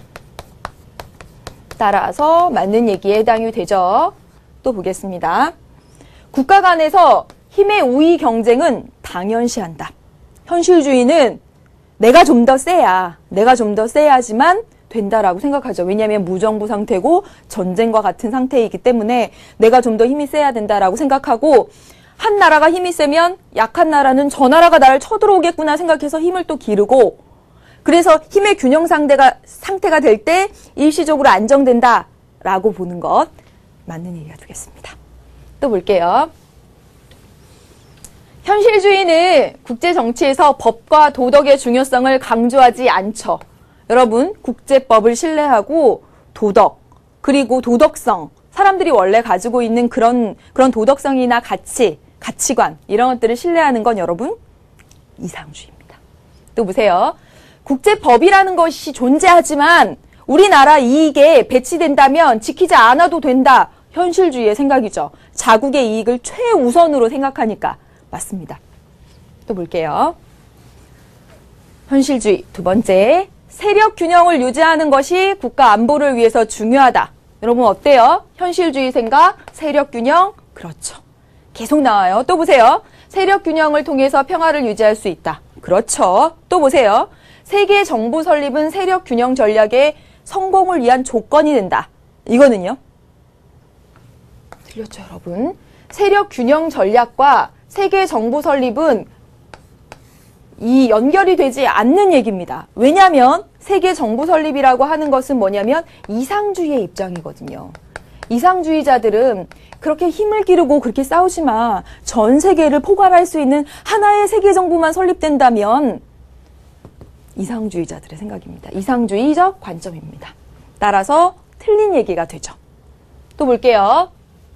따라서 맞는 얘기에 해당이 되죠. 또 보겠습니다. 국가 간에서 힘의 우위 경쟁은 당연시한다. 현실주의는 내가 좀 더 세야, 내가 좀 더 세야지만 된다라고 생각하죠. 왜냐하면 무정부 상태고 전쟁과 같은 상태이기 때문에 내가 좀 더 힘이 세야 된다라고 생각하고 한 나라가 힘이 세면 약한 나라는 저 나라가 나를 쳐들어오겠구나 생각해서 힘을 또 기르고 그래서 힘의 균형 상태가, 상태가 될 때 일시적으로 안정된다라고 보는 것 맞는 얘기가 되겠습니다. 또 볼게요. 현실주의는 국제정치에서 법과 도덕의 중요성을 강조하지 않죠. 여러분, 국제법을 신뢰하고 도덕, 그리고 도덕성, 사람들이 원래 가지고 있는 그런, 그런 도덕성이나 가치, 가치관, 이런 것들을 신뢰하는 건 여러분, 이상주의입니다. 또 보세요. 국제법이라는 것이 존재하지만 우리나라 이익에 배치된다면 지키지 않아도 된다. 현실주의의 생각이죠. 자국의 이익을 최우선으로 생각하니까 맞습니다. 또 볼게요. 현실주의 두 번째, 세력 균형을 유지하는 것이 국가 안보를 위해서 중요하다. 여러분 어때요? 현실주의 생각, 세력 균형? 그렇죠. 계속 나와요. 또 보세요. 세력 균형을 통해서 평화를 유지할 수 있다. 그렇죠. 또 보세요. 세계 정부 설립은 세력 균형 전략의 성공을 위한 조건이 된다. 이거는요? 틀렸죠, 여러분. 세력 균형 전략과 세계 정부 설립은 이 연결이 되지 않는 얘기입니다. 왜냐하면 세계 정부 설립이라고 하는 것은 뭐냐면 이상주의의 입장이거든요. 이상주의자들은 그렇게 힘을 기르고 그렇게 싸우지 마. 전 세계를 포괄할 수 있는 하나의 세계 정부만 설립된다면 이상주의자들의 생각입니다. 이상주의적 관점입니다. 따라서 틀린 얘기가 되죠. 또 볼게요.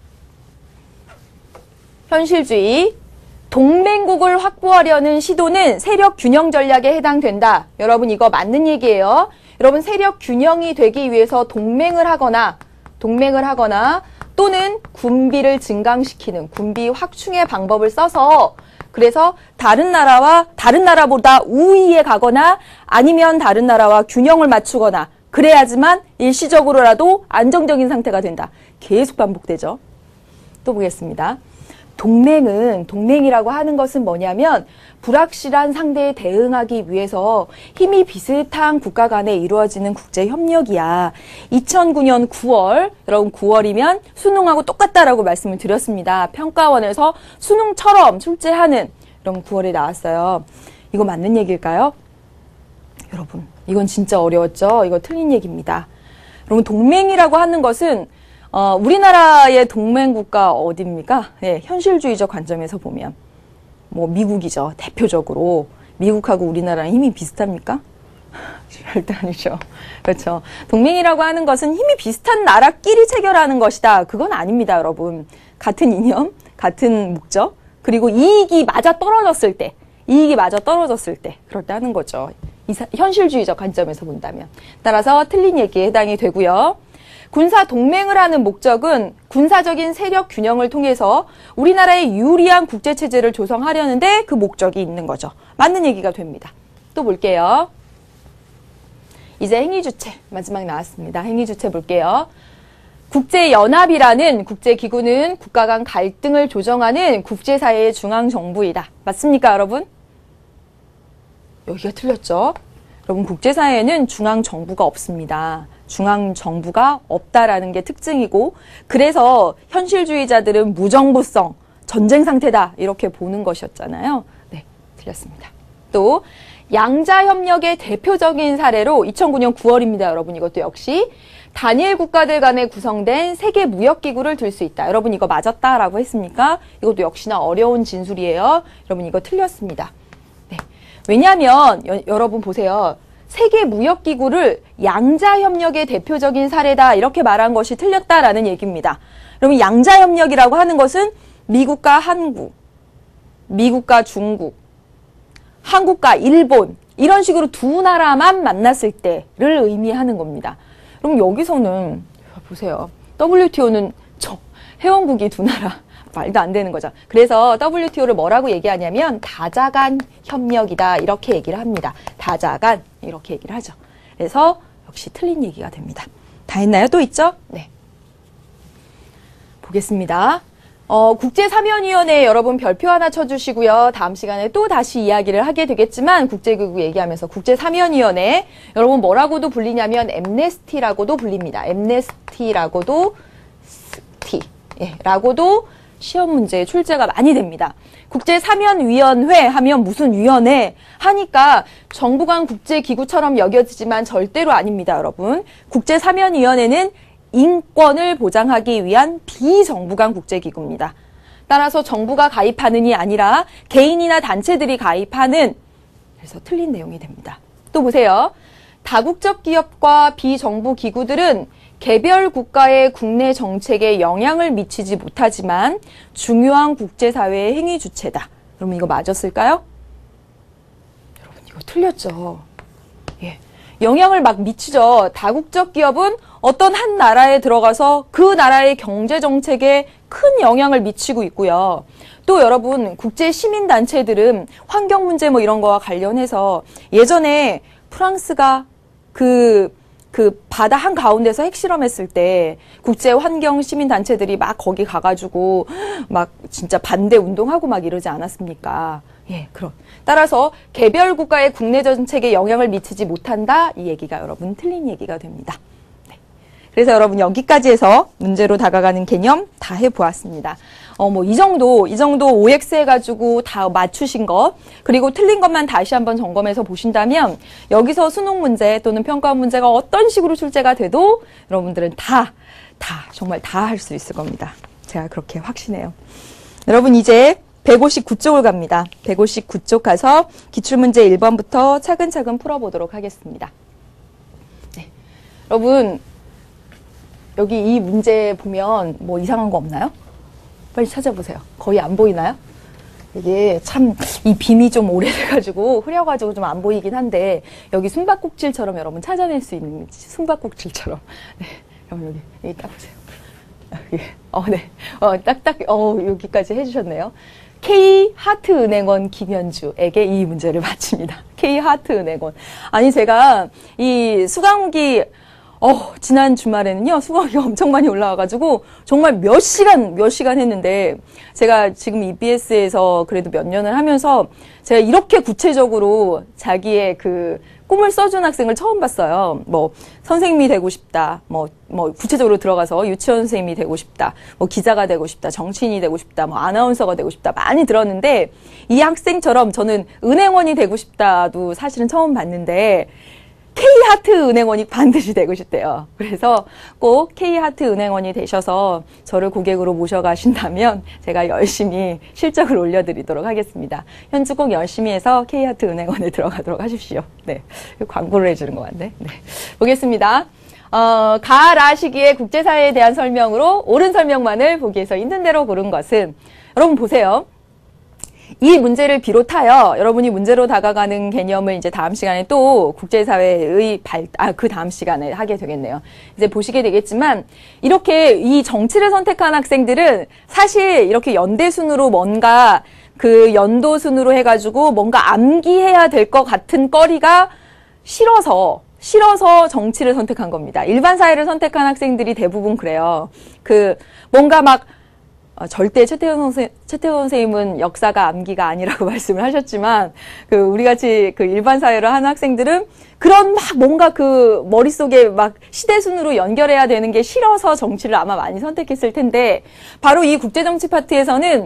현실주의. 동맹국을 확보하려는 시도는 세력 균형 전략에 해당된다. 여러분 이거 맞는 얘기예요. 여러분 세력 균형이 되기 위해서 동맹을 하거나 동맹을 하거나 또는 군비를 증강시키는 군비 확충의 방법을 써서 그래서 다른 나라와 다른 나라보다 우위에 가거나 아니면 다른 나라와 균형을 맞추거나 그래야지만 일시적으로라도 안정적인 상태가 된다. 계속 반복되죠. 또 보겠습니다. 동맹은 동맹이라고 하는 것은 뭐냐면 불확실한 상대에 대응하기 위해서 힘이 비슷한 국가 간에 이루어지는 국제협력이야. 이천구 년 구월, 여러분 구월이면 수능하고 똑같다라고 말씀을 드렸습니다. 평가원에서 수능처럼 출제하는 이런 구월에 나왔어요. 이거 맞는 얘기일까요? 여러분, 이건 진짜 어려웠죠? 이거 틀린 얘기입니다. 여러분, 동맹이라고 하는 것은 어, 우리나라의 동맹국가 어디입니까? 네, 현실주의적 관점에서 보면 뭐 미국이죠. 대표적으로. 미국하고 우리나라랑 힘이 비슷합니까? 절대 아니죠. 그렇죠. 동맹이라고 하는 것은 힘이 비슷한 나라끼리 체결하는 것이다. 그건 아닙니다, 여러분. 같은 이념, 같은 목적, 그리고 이익이 맞아 떨어졌을 때, 이익이 맞아 떨어졌을 때 그럴 때 하는 거죠. 이사, 현실주의적 관점에서 본다면. 따라서 틀린 얘기에 해당이 되고요. 군사 동맹을 하는 목적은 군사적인 세력 균형을 통해서 우리나라의 유리한 국제체제를 조성하려는데 그 목적이 있는 거죠. 맞는 얘기가 됩니다. 또 볼게요. 이제 행위주체 마지막 나왔습니다. 행위주체 볼게요. 국제연합이라는 국제기구는 국가 간 갈등을 조정하는 국제사회의 중앙정부이다. 맞습니까, 여러분? 여기가 틀렸죠? 여러분, 국제사회에는 중앙정부가 없습니다. 중앙정부가 없다라는 게 특징이고, 그래서 현실주의자들은 무정부성, 전쟁 상태다 이렇게 보는 것이었잖아요. 네, 틀렸습니다. 또 양자협력의 대표적인 사례로 이천구 년 구월입니다. 여러분 이것도 역시 단일 국가들 간에 구성된 세계무역기구를 들 수 있다. 여러분 이거 맞았다라고 했습니까? 이것도 역시나 어려운 진술이에요. 여러분 이거 틀렸습니다. 네. 왜냐하면 여, 여러분 보세요. 세계무역기구를 양자협력의 대표적인 사례다 이렇게 말한 것이 틀렸다라는 얘기입니다. 그러면 양자협력이라고 하는 것은 미국과 한국, 미국과 중국, 한국과 일본 이런 식으로 두 나라만 만났을 때를 의미하는 겁니다. 그럼 여기서는 보세요. 더블유티오는 저 회원국이 두 나라 말도 안 되는 거죠. 그래서 더블유티오를 뭐라고 얘기하냐면 다자간 협력이다 이렇게 얘기를 합니다. 다자간 이렇게 얘기를 하죠. 그래서 역시 틀린 얘기가 됩니다. 다 했나요? 또 있죠? 네. 보겠습니다. 어, 국제사면위원회 여러분 별표 하나 쳐주시고요. 다음 시간에 또 다시 이야기를 하게 되겠지만 국제기구 얘기하면서 국제사면위원회 여러분 뭐라고도 불리냐면 엠네스티라고도 불립니다. 엠네스티라고도 스티 예, 라고도 시험 문제에 출제가 많이 됩니다. 국제사면위원회 하면 무슨 위원회 하니까 정부 간 국제기구처럼 여겨지지만 절대로 아닙니다. 여러분 국제사면위원회는 인권을 보장하기 위한 비정부 간 국제기구입니다. 따라서 정부가 가입하는이 아니라 개인이나 단체들이 가입하는 그래서 틀린 내용이 됩니다. 또 보세요. 다국적 기업과 비정부 기구들은 개별 국가의 국내 정책에 영향을 미치지 못하지만 중요한 국제사회의 행위 주체다. 여러분 이거 맞았을까요? 여러분 이거 틀렸죠. 예. 영향을 막 미치죠. 다국적 기업은 어떤 한 나라에 들어가서 그 나라의 경제 정책에 큰 영향을 미치고 있고요. 또 여러분 국제 시민단체들은 환경 문제 뭐 이런 거와 관련해서 예전에 프랑스가 그, 그 바다 한가운데서 핵실험했을 때 국제 환경 시민단체들이 막 거기 가가지고 막 진짜 반대 운동하고 막 이러지 않았습니까? 예, 그럼. 따라서 개별 국가의 국내 정책에 영향을 미치지 못한다. 이 얘기가 여러분 틀린 얘기가 됩니다. 네. 그래서 여러분 여기까지 해서 문제로 다가가는 개념 다 해보았습니다. 어, 뭐 이 정도, 이 정도 오엑스 해가지고 다 맞추신 것, 그리고 틀린 것만 다시 한번 점검해서 보신다면 여기서 수능 문제 또는 평가 문제가 어떤 식으로 출제가 돼도 여러분들은 다, 다, 정말 다 할 수 있을 겁니다. 제가 그렇게 확신해요. 여러분 이제 백오십구 쪽을 갑니다. 백오십구 쪽 가서 기출문제 일 번부터 차근차근 풀어보도록 하겠습니다. 네. 여러분 여기 이 문제 보면 뭐 이상한 거 없나요? 빨리 찾아보세요. 거의 안 보이나요? 이게 참 이 빔이 좀 오래돼가지고 흐려가지고 좀 안 보이긴 한데 여기 숨바꼭질처럼 여러분 찾아낼 수 있는 숨바꼭질처럼 네. 여러분 여기 여기 딱 보세요. 여기. 어, 네. 어, 딱딱 어 여기까지 해주셨네요. K하트은행원 김현주에게 이 문제를 마칩니다. K하트은행원. 아니 제가 이 수강욱이 어, 지난 주말에는요, 수강이 엄청 많이 올라와가지고, 정말 몇 시간, 몇 시간 했는데, 제가 지금 이비에스에서 그래도 몇 년을 하면서, 제가 이렇게 구체적으로 자기의 그 꿈을 써준 학생을 처음 봤어요. 뭐, 선생님이 되고 싶다, 뭐, 뭐, 구체적으로 들어가서 유치원 선생님이 되고 싶다, 뭐, 기자가 되고 싶다, 정치인이 되고 싶다, 뭐, 아나운서가 되고 싶다, 많이 들었는데, 이 학생처럼 저는 은행원이 되고 싶다도 사실은 처음 봤는데, K하트은행원이 반드시 되고 싶대요. 그래서 꼭 K하트은행원이 되셔서 저를 고객으로 모셔가신다면 제가 열심히 실적을 올려드리도록 하겠습니다. 현주 꼭 열심히 해서 K하트은행원에 들어가도록 하십시오. 네, 광고를 해주는 것 같네. 네, 보겠습니다. 어, 가라 시기의 국제사회에 대한 설명으로 옳은 설명만을 보기에서 있는 대로 고른 것은 여러분 보세요. 이 문제를 비롯하여 여러분이 문제로 다가가는 개념을 이제 다음 시간에 또 국제사회의 발, 아, 그 다음 시간에 하게 되겠네요. 이제 보시게 되겠지만, 이렇게 이 정치를 선택한 학생들은 사실 이렇게 연대순으로 뭔가 그 연도순으로 해가지고 뭔가 암기해야 될 것 같은 거리가 싫어서, 싫어서 정치를 선택한 겁니다. 일반 사회를 선택한 학생들이 대부분 그래요. 그, 뭔가 막, 어, 절대 최태원 선생, 최태원 선생님은 역사가 암기가 아니라고 말씀을 하셨지만, 그, 우리 같이 그 일반 사회를 하는 학생들은 그런 막 뭔가 그 머릿속에 막 시대순으로 연결해야 되는 게 싫어서 정치를 아마 많이 선택했을 텐데, 바로 이 국제정치 파트에서는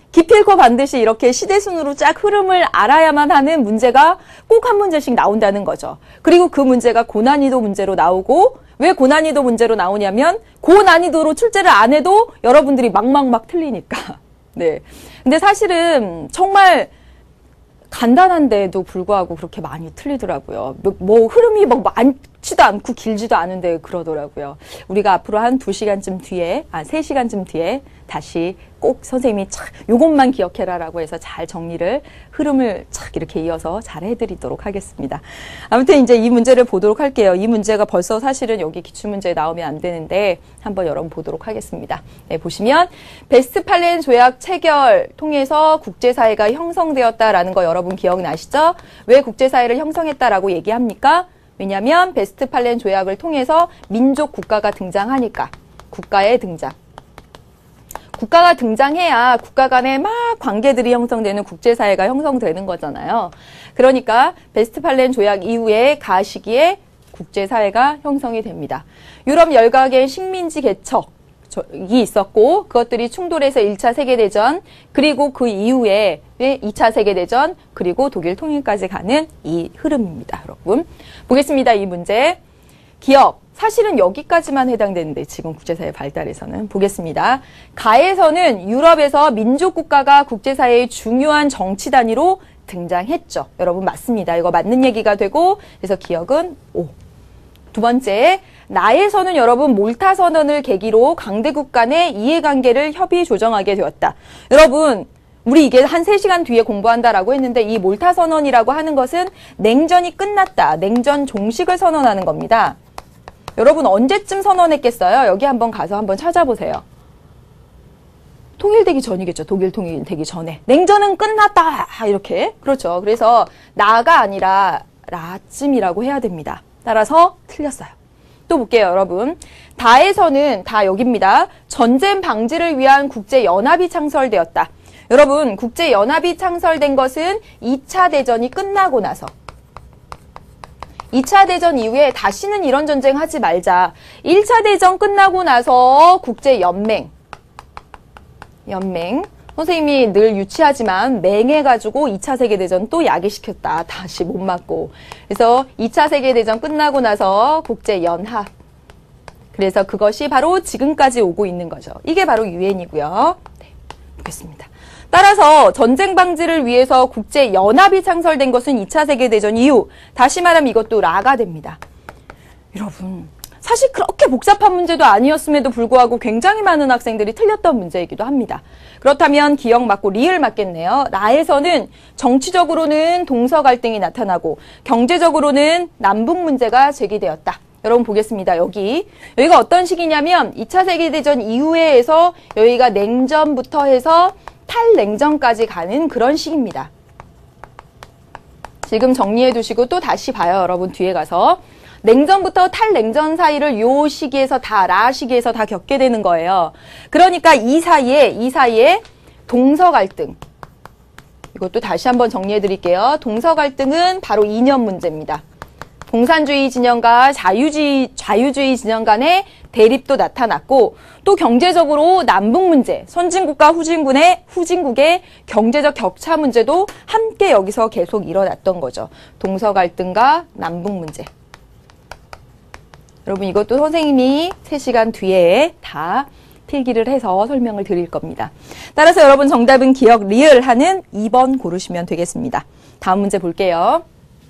기필코 반드시 이렇게 시대순으로 쫙 흐름을 알아야만 하는 문제가 꼭 한 문제씩 나온다는 거죠. 그리고 그 문제가 고난이도 문제로 나오고, 왜 고난이도 문제로 나오냐면 고난이도로 출제를 안 해도 여러분들이 막막막 틀리니까. 네. 근데 사실은 정말 간단한데도 불구하고 그렇게 많이 틀리더라고요. 뭐, 뭐 흐름이 막 많지도 않고 길지도 않은데 그러더라고요. 우리가 앞으로 한 두 시간쯤 뒤에, 아, 세 시간쯤 뒤에 다시 꼭 선생님이 착 요것만 기억해라라고 해서 잘 정리를, 흐름을 착 이렇게 이어서 잘 해드리도록 하겠습니다. 아무튼 이제 이 문제를 보도록 할게요. 이 문제가 벌써 사실은 여기 기출문제에 나오면 안 되는데 한번 여러분 보도록 하겠습니다. 네, 보시면 베스트팔렌 조약 체결 통해서 국제사회가 형성되었다라는 거 여러분 기억나시죠? 왜 국제사회를 형성했다라고 얘기합니까? 왜냐하면 베스트팔렌 조약을 통해서 민족 국가가 등장하니까. 국가의 등장. 국가가 등장해야 국가 간에 막 관계들이 형성되는 국제사회가 형성되는 거잖아요. 그러니까 베스트팔렌 조약 이후에 가시기에 국제사회가 형성이 됩니다. 유럽 열강의 식민지 개척이 있었고 그것들이 충돌해서 일 차 세계대전, 그리고 그 이후에 이 차 세계대전, 그리고 독일 통일까지 가는 이 흐름입니다. 여러분 보겠습니다. 이 문제. 기업. 사실은 여기까지만 해당되는데 지금 국제사회 발달에서는 보겠습니다. 가에서는 유럽에서 민족국가가 국제사회의 중요한 정치 단위로 등장했죠. 여러분 맞습니다. 이거 맞는 얘기가 되고 그래서 기억은 오. 두 번째, 나에서는 여러분 몰타 선언을 계기로 강대국 간의 이해관계를 협의 조정하게 되었다. 여러분 우리 이게 한 세 시간 뒤에 공부한다라고 했는데 이 몰타 선언이라고 하는 것은 냉전이 끝났다. 냉전 종식을 선언하는 겁니다. 여러분 언제쯤 선언했겠어요? 여기 한번 가서 한번 찾아보세요. 통일되기 전이겠죠. 독일 통일되기 전에. 냉전은 끝났다. 이렇게. 그렇죠. 그래서 나가 아니라 라쯤이라고 해야 됩니다. 따라서 틀렸어요. 또 볼게요, 여러분. 다에서는 다 여기입니다. 전쟁 방지를 위한 국제연합이 창설되었다. 여러분, 국제연합이 창설된 것은 이 차 대전이 끝나고 나서. 이 차 대전 이후에 다시는 이런 전쟁 하지 말자. 일 차 대전 끝나고 나서 국제연맹. 연맹. 선생님이 늘 유치하지만 맹해가지고 이 차 세계대전 또 야기시켰다. 다시 못 맞고. 그래서 이 차 세계대전 끝나고 나서 국제연합. 그래서 그것이 바로 지금까지 오고 있는 거죠. 이게 바로 유엔이고요. 네, 보겠습니다. 따라서 전쟁 방지를 위해서 국제연합이 창설된 것은 이 차 세계대전 이후. 다시 말하면 이것도 라가 됩니다. 여러분, 사실 그렇게 복잡한 문제도 아니었음에도 불구하고 굉장히 많은 학생들이 틀렸던 문제이기도 합니다. 그렇다면 기억 맞고 리을 맞겠네요. 라에서는 정치적으로는 동서 갈등이 나타나고 경제적으로는 남북 문제가 제기되었다. 여러분 보겠습니다. 여기. 여기가 어떤 시기냐면 이 차 세계대전 이후에 해서 여기가 냉전부터 해서 탈냉전까지 가는 그런 시기입니다. 지금 정리해 두시고 또 다시 봐요. 여러분 뒤에 가서. 냉전부터 탈냉전 사이를 요 시기에서 다, 라 시기에서 다 겪게 되는 거예요. 그러니까 이 사이에, 이 사이에 동서 갈등. 이것도 다시 한번 정리해 드릴게요. 동서 갈등은 바로 이념 문제입니다. 공산주의 진영과 자유주의, 자유주의 진영 간의 대립도 나타났고 또 경제적으로 남북 문제, 선진국과 후진국의, 후진국의 경제적 격차 문제도 함께 여기서 계속 일어났던 거죠. 동서 갈등과 남북 문제. 여러분 이것도 선생님이 세 시간 뒤에 다 필기를 해서 설명을 드릴 겁니다. 따라서 여러분 정답은 기억 리을 하는 이 번 고르시면 되겠습니다. 다음 문제 볼게요.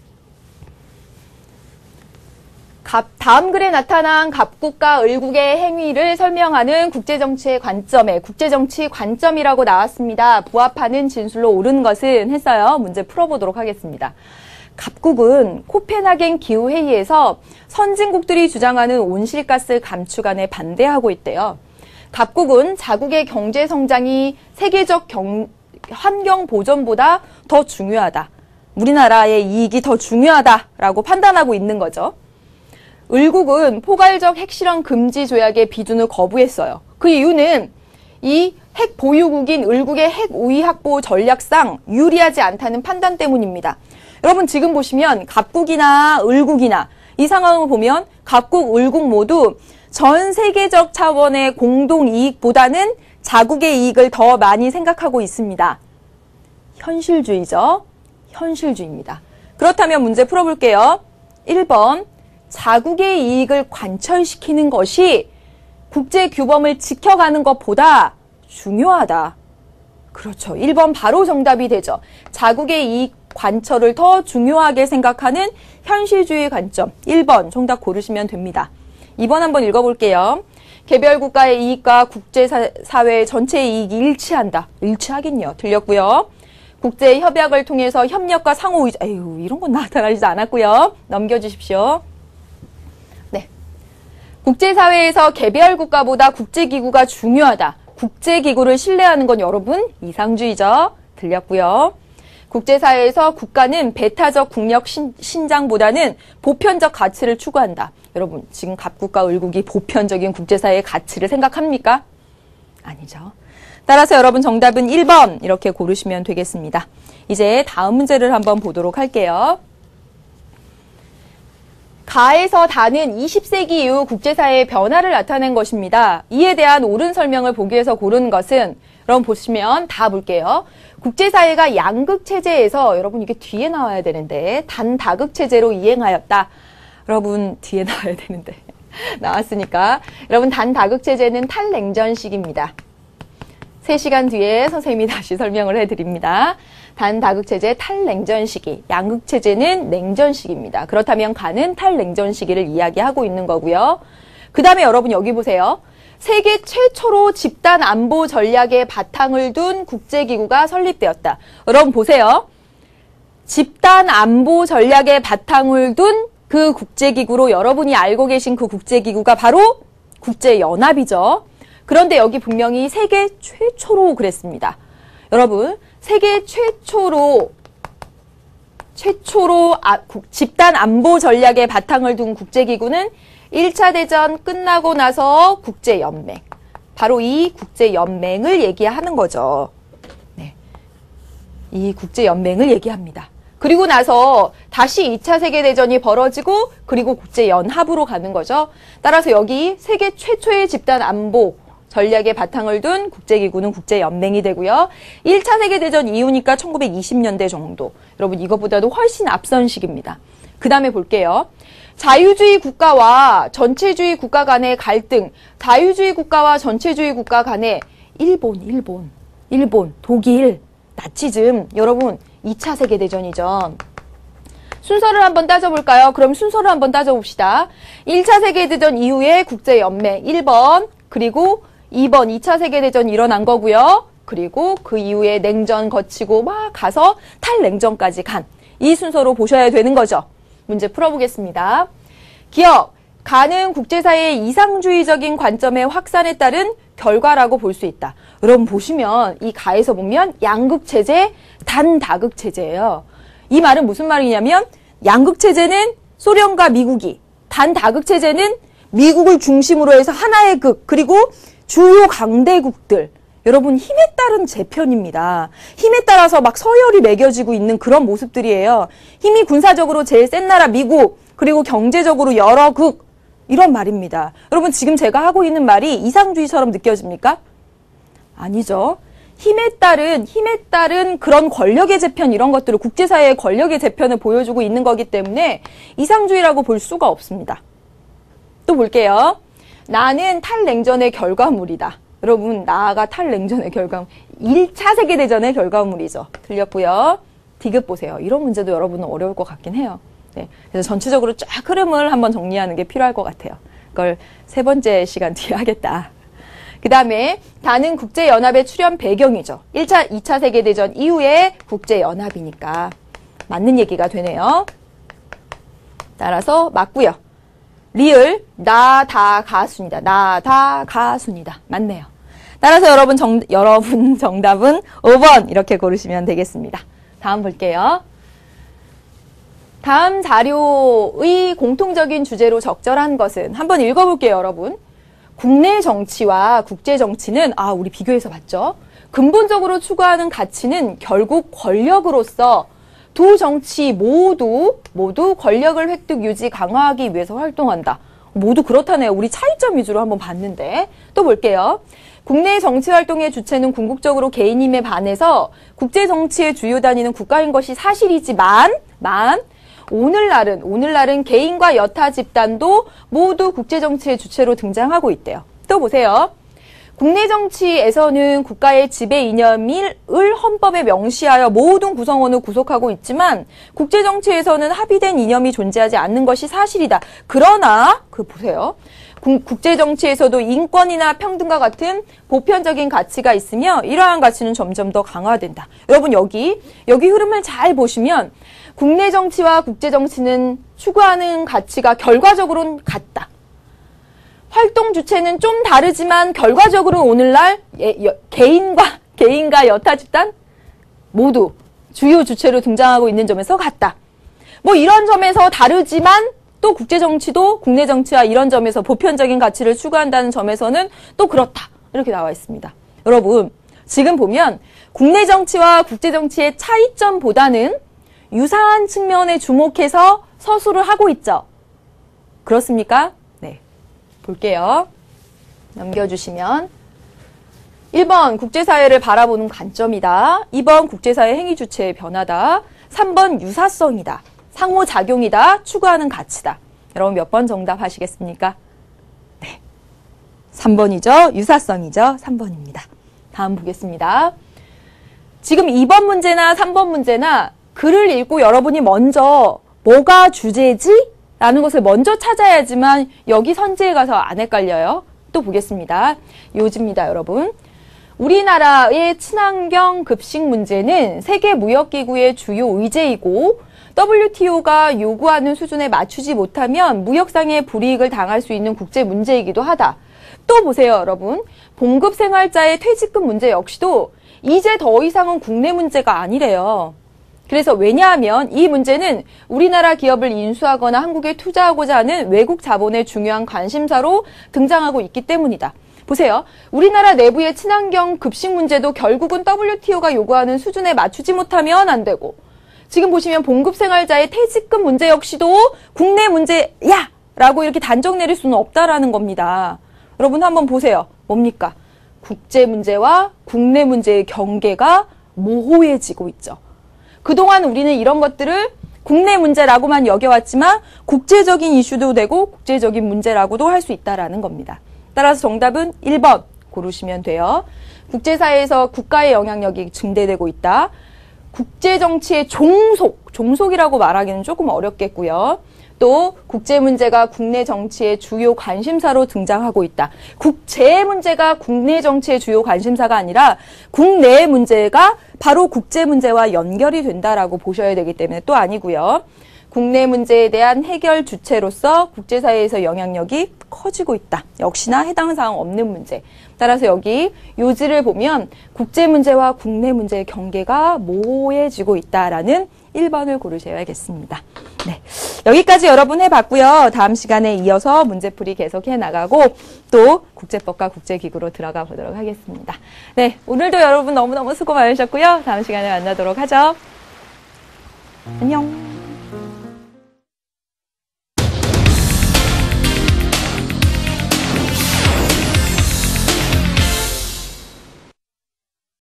갑, 다음 글에 나타난 갑국과 을국의 행위를 설명하는 국제정치의 관점에 국제정치 관점이라고 나왔습니다. 부합하는 진술로 옳은 것은 했어요. 문제 풀어보도록 하겠습니다. 갑국은 코펜하겐 기후회의에서 선진국들이 주장하는 온실가스 감축안에 반대하고 있대요. 갑국은 자국의 경제 성장이 세계적 경, 환경 보전보다 더 중요하다. 우리나라의 이익이 더 중요하다라고 판단하고 있는 거죠. 을국은 포괄적 핵실험 금지 조약의 비준을 거부했어요. 그 이유는 이 핵 보유국인 을국의 핵 우위 확보 전략상 유리하지 않다는 판단 때문입니다. 여러분 지금 보시면 갑국이나 을국이나 이 상황을 보면 갑국, 을국 모두 전 세계적 차원의 공동 이익보다는 자국의 이익을 더 많이 생각하고 있습니다. 현실주의죠. 현실주의입니다. 그렇다면 문제 풀어볼게요. 일 번, 자국의 이익을 관철시키는 것이 국제규범을 지켜가는 것보다 중요하다. 그렇죠. 일 번 바로 정답이 되죠. 자국의 이익 관철을 더 중요하게 생각하는 현실주의 관점. 일 번 정답 고르시면 됩니다. 이 번 한번 읽어볼게요. 개별 국가의 이익과 국제사회 전체의 이익이 일치한다. 일치하긴요. 틀렸고요. 국제협약을 통해서 협력과 상호의존. 에휴, 이런 건 나타나지 않았고요. 넘겨주십시오. 네. 국제사회에서 개별 국가보다 국제기구가 중요하다. 국제기구를 신뢰하는 건 여러분 이상주의죠. 들렸고요. 국제사회에서 국가는 배타적 국력 신, 신장보다는 보편적 가치를 추구한다. 여러분 지금 갑국과 을국이 보편적인 국제사회의 가치를 생각합니까? 아니죠. 따라서 여러분 정답은 일 번 이렇게 고르시면 되겠습니다. 이제 다음 문제를 한번 보도록 할게요. 가에서 다는 이십 세기 이후 국제사회의 변화를 나타낸 것입니다. 이에 대한 옳은 설명을 보기 위해서 고른 것은 여러분 보시면 다 볼게요. 국제사회가 양극체제에서 여러분 이게 뒤에 나와야 되는데 단다극체제로 이행하였다. 여러분 뒤에 나와야 되는데 나왔으니까 여러분 단다극체제는 탈냉전식입니다. 세 시간 뒤에 선생님이 다시 설명을 해드립니다. 단다극체제 탈냉전시기, 양극체제는 냉전식입니다. 그렇다면 가는 탈냉전시기를 이야기하고 있는 거고요. 그 다음에 여러분 여기 보세요. 세계 최초로 집단 안보 전략의 바탕을 둔 국제기구가 설립되었다. 여러분 보세요. 집단 안보 전략의 바탕을 둔 그 국제기구로 여러분이 알고 계신 그 국제기구가 바로 국제연합이죠. 그런데 여기 분명히 세계 최초로 그랬습니다. 여러분 세계 최초로 최초로 아, 국, 집단 안보 전략의 바탕을 둔 국제기구는 일 차 대전 끝나고 나서 국제연맹, 바로 이 국제연맹을 얘기하는 거죠. 네, 이 국제연맹을 얘기합니다. 그리고 나서 다시 이 차 세계대전이 벌어지고 그리고 국제연합으로 가는 거죠. 따라서 여기 세계 최초의 집단 안보 전략의 바탕을 둔 국제기구는 국제연맹이 되고요. 일 차 세계대전 이후니까 천구백이십 년대 정도. 여러분 이것보다도 훨씬 앞선 시기입니다. 그 다음에 볼게요. 자유주의 국가와 전체주의 국가 간의 갈등, 자유주의 국가와 전체주의 국가 간의 일본, 일본, 일본, 독일, 나치즘, 여러분 이 차 세계대전이죠. 순서를 한번 따져볼까요? 그럼 순서를 한번 따져봅시다. 일 차 세계대전 이후에 국제연맹 일 번, 그리고 이 번 이 차 세계대전이 일어난 거고요. 그리고 그 이후에 냉전 거치고 막 가서 탈냉전까지 간 이 순서로 보셔야 되는 거죠. 문제 풀어보겠습니다. 기억, 가는 국제사회의 이상주의적인 관점의 확산에 따른 결과라고 볼 수 있다. 여러분 보시면 이 가에서 보면 양극체제, 단다극체제예요. 이 말은 무슨 말이냐면 양극체제는 소련과 미국이, 단다극체제는 미국을 중심으로 해서 하나의 극, 그리고 주요 강대국들, 여러분 힘에 따른 재편입니다. 힘에 따라서 막 서열이 매겨지고 있는 그런 모습들이에요. 힘이 군사적으로 제일 센 나라 미국, 그리고 경제적으로 여러 극, 이런 말입니다. 여러분 지금 제가 하고 있는 말이 이상주의처럼 느껴집니까? 아니죠. 힘에 따른 힘에 따른 그런 권력의 재편 이런 것들을 국제사회의 권력의 재편을 보여주고 있는 거기 때문에 이상주의라고 볼 수가 없습니다. 또 볼게요. 나는 탈냉전의 결과물이다. 여러분 나가 탈냉전의 결과물, 일 차 세계대전의 결과물이죠. 틀렸고요. 디귿 보세요. 이런 문제도 여러분은 어려울 것 같긴 해요. 네, 그래서 전체적으로 쫙 흐름을 한번 정리하는 게 필요할 것 같아요. 그걸 세 번째 시간 뒤에 하겠다. 그 다음에 다는 국제연합의 출현 배경이죠. 일 차, 이 차 세계대전 이후에 국제연합이니까 맞는 얘기가 되네요. 따라서 맞고요. 리을 나 다 가순이다. 나 다 가순이다. 맞네요. 따라서 여러분 정, 여러분 정답은 오 번 이렇게 고르시면 되겠습니다. 다음 볼게요. 다음 자료의 공통적인 주제로 적절한 것은 한번 읽어볼게요, 여러분. 국내 정치와 국제 정치는 아 우리 비교해서 봤죠. 근본적으로 추구하는 가치는 결국 권력으로서 두 정치 모두 모두 권력을 획득 유지 강화하기 위해서 활동한다. 모두 그렇다네요. 우리 차이점 위주로 한번 봤는데 또 볼게요. 국내 정치 활동의 주체는 궁극적으로 개인임에 반해서 국제 정치의 주요 단위는 국가인 것이 사실이지만, 만, 오늘날은, 오늘날은 개인과 여타 집단도 모두 국제 정치의 주체로 등장하고 있대요. 또 보세요. 국내 정치에서는 국가의 지배 이념을 헌법에 명시하여 모든 구성원을 구속하고 있지만 국제 정치에서는 합의된 이념이 존재하지 않는 것이 사실이다. 그러나 그 보세요. 국제 정치에서도 인권이나 평등과 같은 보편적인 가치가 있으며 이러한 가치는 점점 더 강화된다. 여러분 여기 여기 흐름을 잘 보시면 국내 정치와 국제 정치는 추구하는 가치가 결과적으로는 같다. 활동 주체는 좀 다르지만 결과적으로 오늘날 예, 여, 개인과 개인과 여타 집단 모두 주요 주체로 등장하고 있는 점에서 같다. 뭐 이런 점에서 다르지만 또 국제 정치도 국내 정치와 이런 점에서 보편적인 가치를 추구한다는 점에서는 또 그렇다. 이렇게 나와 있습니다. 여러분 지금 보면 국내 정치와 국제 정치의 차이점보다는 유사한 측면에 주목해서 서술을 하고 있죠. 그렇습니까? 네. 볼게요. 넘겨주시면 일 번 국제사회를 바라보는 관점이다. 이 번 국제사회 행위 주체의 변화다. 삼 번 유사성이다. 상호작용이다. 추구하는 가치다. 여러분 몇 번 정답 하시겠습니까? 네. 삼 번이죠. 유사성이죠. 삼 번입니다. 다음 보겠습니다. 지금 이 번 문제나 삼 번 문제나 글을 읽고 여러분이 먼저 뭐가 주제지? 라는 것을 먼저 찾아야지만 여기 선지에 가서 안 헷갈려요. 또 보겠습니다. 요지입니다, 여러분. 우리나라의 친환경 급식 문제는 세계무역기구의 주요 의제이고 더블유티오가 요구하는 수준에 맞추지 못하면 무역상의 불이익을 당할 수 있는 국제 문제이기도 하다. 또 보세요, 여러분. 봉급 생활자의 퇴직금 문제 역시도 이제 더 이상은 국내 문제가 아니래요. 그래서 왜냐하면 이 문제는 우리나라 기업을 인수하거나 한국에 투자하고자 하는 외국 자본의 중요한 관심사로 등장하고 있기 때문이다. 보세요. 우리나라 내부의 친환경 급식 문제도 결국은 더블유티오가 요구하는 수준에 맞추지 못하면 안 되고 지금 보시면 봉급 생활자의 퇴직금 문제 역시도 국내 문제야! 라고 이렇게 단정 내릴 수는 없다라는 겁니다. 여러분 한번 보세요. 뭡니까? 국제 문제와 국내 문제의 경계가 모호해지고 있죠. 그동안 우리는 이런 것들을 국내 문제라고만 여겨왔지만 국제적인 이슈도 되고 국제적인 문제라고도 할 수 있다라는 겁니다. 따라서 정답은 일 번 고르시면 돼요. 국제사회에서 국가의 영향력이 증대되고 있다. 국제정치의 종속, 종속이라고 말하기는 조금 어렵겠고요. 또 국제 문제가 국내 정치의 주요 관심사로 등장하고 있다. 국제 문제가 국내 정치의 주요 관심사가 아니라 국내 문제가 바로 국제 문제와 연결이 된다라고 보셔야 되기 때문에 또 아니고요. 국내 문제에 대한 해결 주체로서 국제사회에서 영향력이 커지고 있다. 역시나 해당 사항 없는 문제. 따라서 여기 요지를 보면 국제 문제와 국내 문제의 경계가 모호해지고 있다라는 일 번을 고르셔야겠습니다. 네, 여기까지 여러분 해봤고요. 다음 시간에 이어서 문제풀이 계속해 나가고 또 국제법과 국제기구로 들어가 보도록 하겠습니다. 네, 오늘도 여러분 너무너무 수고 많으셨고요. 다음 시간에 만나도록 하죠. 안녕.